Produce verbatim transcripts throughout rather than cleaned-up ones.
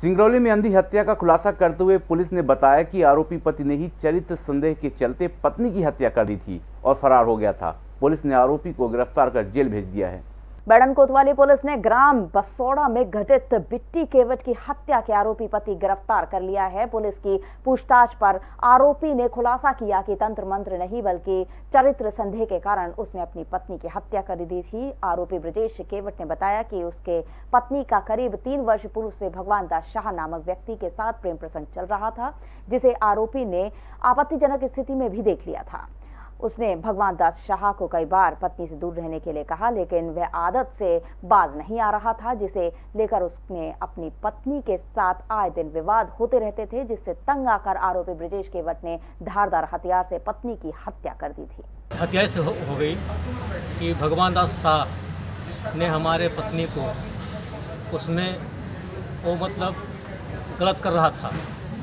सिंगरौली में अंधी हत्या का खुलासा करते हुए पुलिस ने बताया कि आरोपी पति ने ही चरित्र संदेह के चलते पत्नी की हत्या कर दी थी और फरार हो गया था। पुलिस ने आरोपी को गिरफ्तार कर जेल भेज दिया है। बेड़न कोतवाली पुलिस ने ग्राम बसौड़ा में घटित बिट्टी केवट की हत्या के आरोपी पति गिरफ्तार कर लिया है। पुलिस की पूछताछ पर आरोपी ने खुलासा किया कि तंत्र मंत्र नहीं बल्कि चरित्र संदेह के कारण उसने अपनी पत्नी की हत्या कर दी थी। आरोपी ब्रजेश केवट ने बताया कि उसके पत्नी का करीब तीन वर्ष पूर्व से भगवान दास शाह नामक व्यक्ति के साथ प्रेम प्रसंग चल रहा था, जिसे आरोपी ने आपत्तिजनक स्थिति में भी देख लिया था। उसने भगवान दास शाह को कई बार पत्नी से दूर रहने के लिए कहा, लेकिन वह आदत से बाज नहीं आ रहा था, जिसे लेकर उसने अपनी पत्नी के साथ आए दिन विवाद होते रहते थे, जिससे तंग आकर आरोपी ब्रजेश केवट ने धारदार हथियार से पत्नी की हत्या कर दी थी। हत्या से हो, हो गई कि भगवान दास शाह ने हमारे पत्नी को उसमें वो मतलब गलत कर रहा था।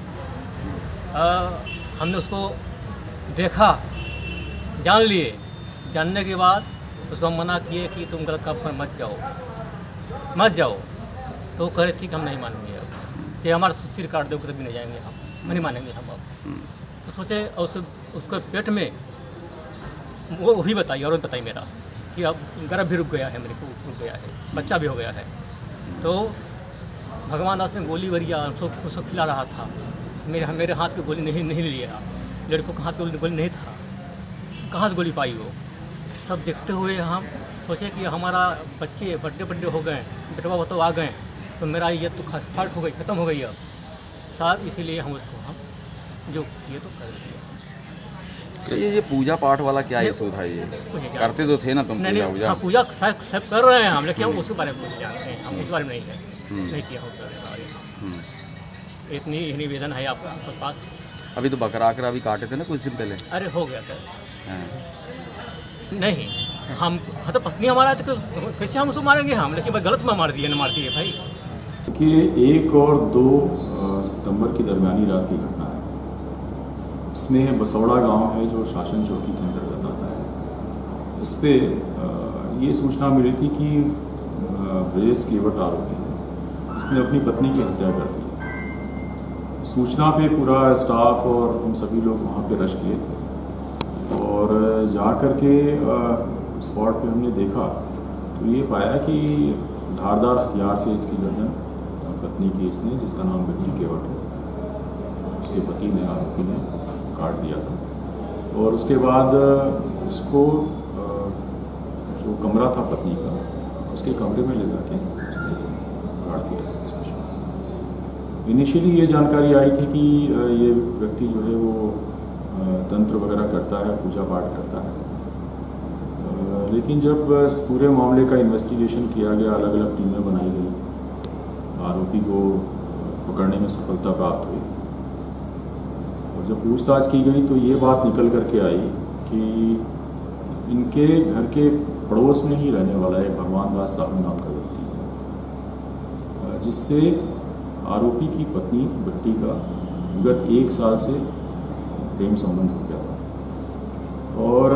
आ, हमने उसको देखा, जान लिए, जानने के बाद उसको मना किए कि तुम गलत काम पर मत जाओ मत जाओ तो वो कह रही थी कि हम नहीं मानेंगे, अब कि हमारा सिर काट दो भी नहीं जाएंगे, हम नहीं मानेंगे हम अब। तो सोचे और उसके उसके पेट में वो वही बताई और बताई मेरा कि अब गर्भ भी रुक गया है, मेरे को रुक गया है, बच्चा भी हो गया है। तो भगवान दास ने गोली वरिया उसको उसको खिला रहा था। मेरे मेरे हाथ की गोली नहीं नहीं लिया, लड़कों के हाथ की गोली नहीं था, कहाँ से गोली पाई वो। सब देखते हुए हम सोचे कि हमारा बच्चे बड्डे बड्डे हो गए, बेटवा वो तो आ गए, तो मेरा ये तो फाट हो गई, ख़त्म हो गई अब साहब। इसीलिए हम उसको हम जो किए तो कर दिया। ये ये पूजा पाठ वाला क्या ये सोधा ये करते तो थे ना तुम? नहीं नहीं, हाँ पूजा सब सब कर रहे हैं हम, लेकिन हम उसके बारे में नहीं जानते हैं, हम उस बारे में नहीं है नहीं किया होगा। इतनी ही निवेदन है आपके पास। अभी तो बकरा आकरा भी काटे थे ना कुछ दिन पहले? अरे हो गया सर। नहीं हम हाँ तो पत्नी हमारा तो कैसे हम उसको मारेंगे हम, लेकिन भाई गलत में मार दिए ना मार दिए भाई। कि एक और दो सितंबर की दरमियानी रात की घटना है। इसमें बसौड़ा गांव है जो शासन चौकी के अंतर्गत आता है। इस पे ये सूचना मिली थी कि ब्रजेश केवट आरोपी है, इसने अपनी पत्नी की हत्या कर दी। सूचना पे पूरा स्टाफ और हम सभी लोग वहाँ पे रश किए थे और जा कर के स्पॉट पे हमने देखा तो ये पाया कि धारदार हथियार से इसकी गर्दन पत्नी की इसने, जिसका नाम बिट्टी केवट है, उसके पति ने आरोपी ने काट दिया था। और उसके बाद उसको जो कमरा था पत्नी का, उसके कमरे में ले जाके उसने काट दिया था। इनिशियली ये जानकारी आई थी कि ये व्यक्ति जो है वो तंत्र वगैरह करता है, पूजा पाठ करता है, लेकिन जब पूरे मामले का इन्वेस्टिगेशन किया गया, अलग अलग टीमें बनाई गई, आरोपी को पकड़ने में सफलता प्राप्त हुई और जब पूछताछ की गई तो ये बात निकल करके आई कि इनके घर के पड़ोस में ही रहने वाला एक भगवान दास साहू नाम का व्यक्ति है, जिससे आरोपी की पत्नी बिट्टी का विगत एक साल से प्रेम संबंध हो गया था। और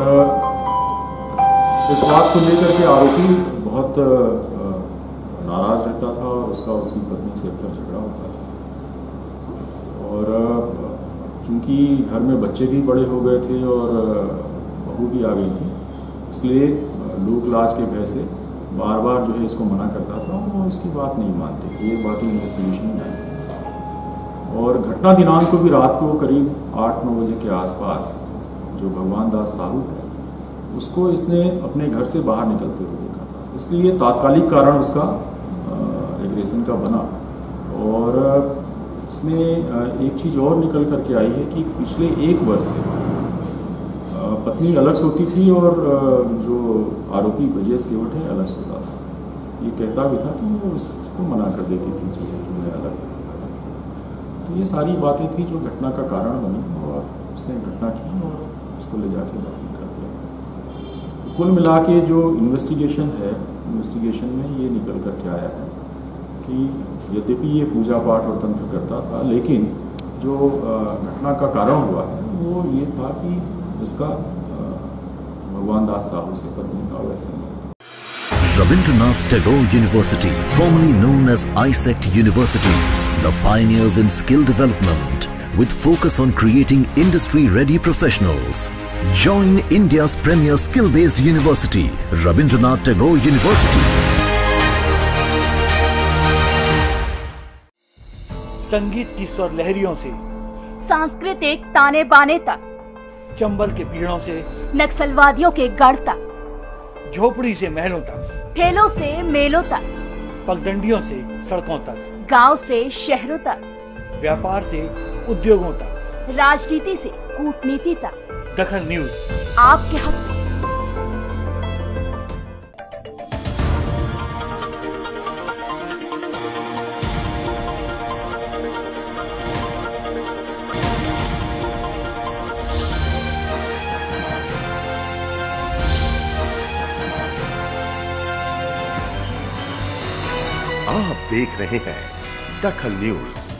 इस बात को लेकर के आरोपी बहुत नाराज रहता था और उसका उसकी पत्नी से अक्सर झगड़ा होता था। और चूंकि घर में बच्चे भी बड़े हो गए थे और बहू भी आ गई थी, इसलिए लोक लाज के भय से बार बार जो है इसको मना करता था और वो इसकी बात नहीं मानते। ये बात इन्वेस्टिगेशन में आई और घटना दिनांक को भी रात को करीब आठ नौ बजे के आसपास जो भगवान दास साहू है उसको इसने अपने घर से बाहर निकलते हुए देखा था। इसलिए तात्कालिक कारण उसका एग्रेशन का बना। और इसमें एक चीज़ और निकल करके आई है कि पिछले एक वर्ष से पत्नी अलग सोती थी और जो आरोपी ब्रजेश केवट है अलग सोता था। ये कहता भी था कि वो उसको मना कर देती थी जो मैं अलग। तो ये सारी बातें थी जो घटना का कारण बनी और उसने घटना की और उसको ले जाके दाखिल कर दिया। तो कुल मिला के जो इन्वेस्टिगेशन है, इन्वेस्टिगेशन में ये निकल करके आया है कि यद्यपि ये पूजा पाठ और तंत्र करता था, लेकिन जो घटना का कारण हुआ है वो ये था कि इसका भगवान दास साहू से पत्नी का अवैध संबंध। Rabindranath Tagore University, formerly known as I S E C T University, the pioneers in skill development with focus on creating industry-ready professionals. Join India's premier skill-based university, Rabindranath Tagore University. संगीत की स्वर लहरियों से सांस्कृतिक ताने बाने तक, चंबल के पीड़ों से नक्सलवादियों के गढ़ तक, झोपड़ी से महलों तक, ठेलों से मेलों तक, पगडंडियों से सड़कों तक, गांव से शहरों तक, व्यापार से उद्योगों तक, राजनीति से कूटनीति तक, दखल न्यूज आपके हक में। आप देख रहे हैं दखल न्यूज।